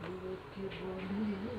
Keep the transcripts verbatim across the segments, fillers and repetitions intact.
লোকে বলে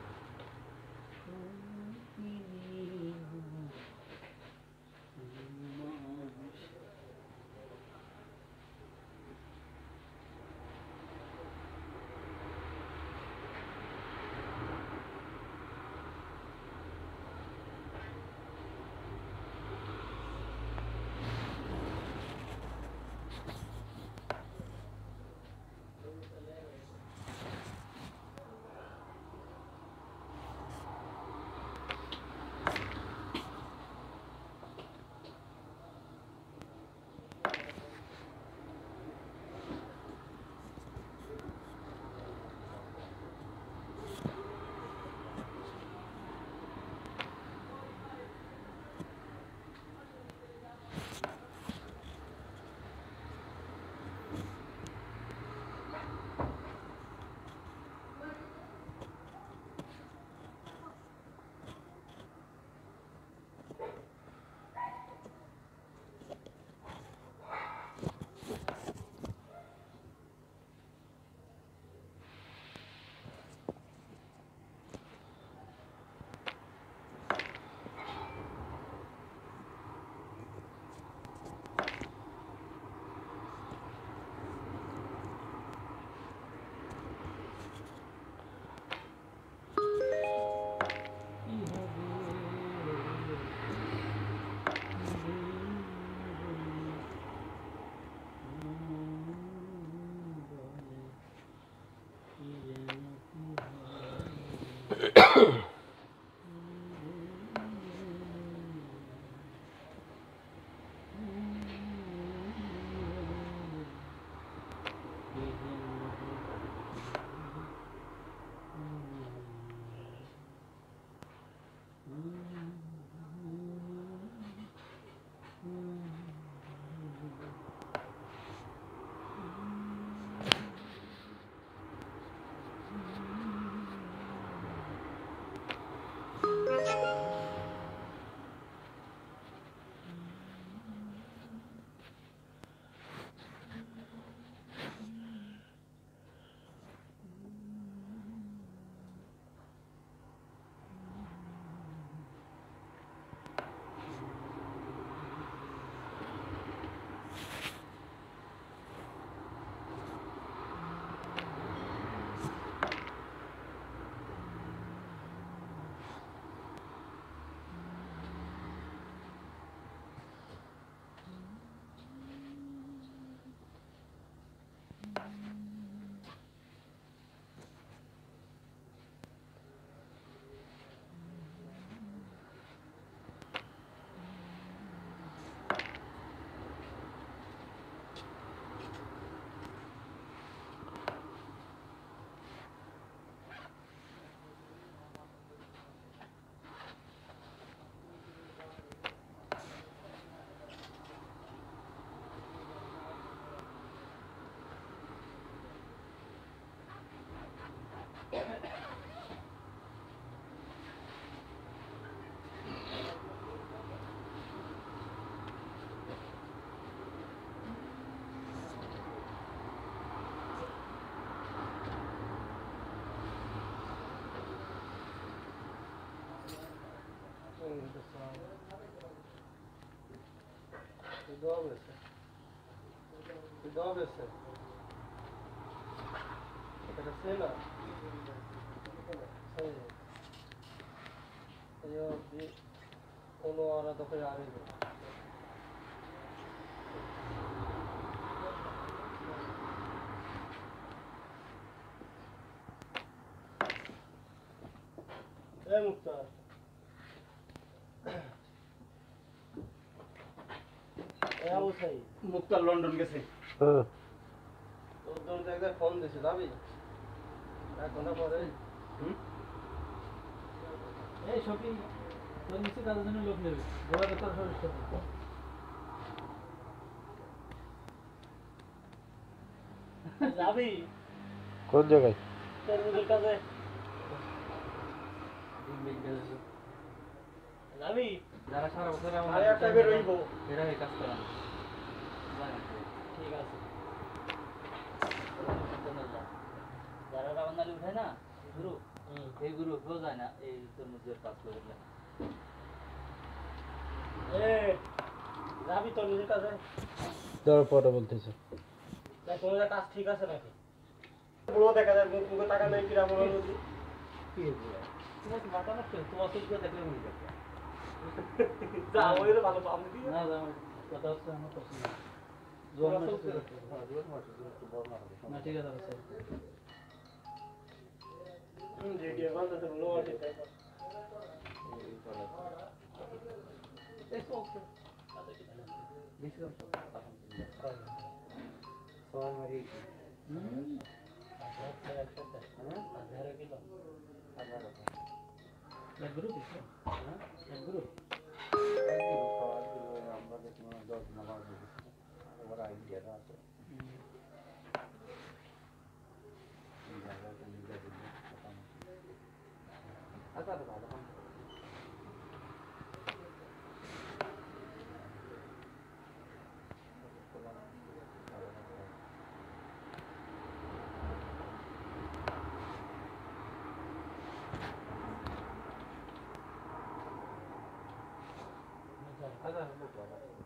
Добрыся. Ты добрыся. Это сына. Io di un'ora dopo arrivo. Eh Mukhtar. Mukhtar London গেছে। হ্যাঁ তোর জন্য একবার ফোন দিছে যাবি এক ঘন্টা পরে। হুম এই শপিং তোর নিচে কাজের জন্য লোক নেবে গোড়া বেকার সমস্যা যাবি কোন জায়গায় তোর মুখের কাছে যাবি যারা সারা বছর আমার একটা বের হইব এরা এই কাজ করে ঠিক আছে যারা রান্না মোবাইল উঠে না গ্রুপ, এই গ্রুপেও যায় না এই তরমুজের কাজ করে দিলে। এ যাবি তোর নিজের কাছে? তোর পরে বলতেছে দেখ তোমাদের কাজ ঠিক আছে নাকি? পুরো দেখা যায় মুখ মুখে টাকা নেই কিরা মনে হলো কি বলে তোমার তো মাথা নষ্ট হয়েছে, তোমার চোখ দিয়ে দেখলে মনে করতে যা ওইরে ভালো আমি কি না আমার কথা হচ্ছে আমার পছন্দ না। জোর জোয়ান চলছে? মাসে হ্যাঁ জোয়ান মাসে একটু বড় না হবে না, ঠিক আছে আছে হুম রেডি আছে তো লো আছে তাই এই চলে এই চলছে বেশি দাম চলছে আলহামদুলিল্লাহ। সবাই মারি হুম আচ্ছা একসাথে হ্যাঁ হাজার কিলো হাজার টাকা এক গ্রুপ আছে হ্যাঁ এক গ্রুপ আমরা দেখি মানে দশ নাম্বার ওরা আইডিয়া আছে আচ্ছা ভালো হাজার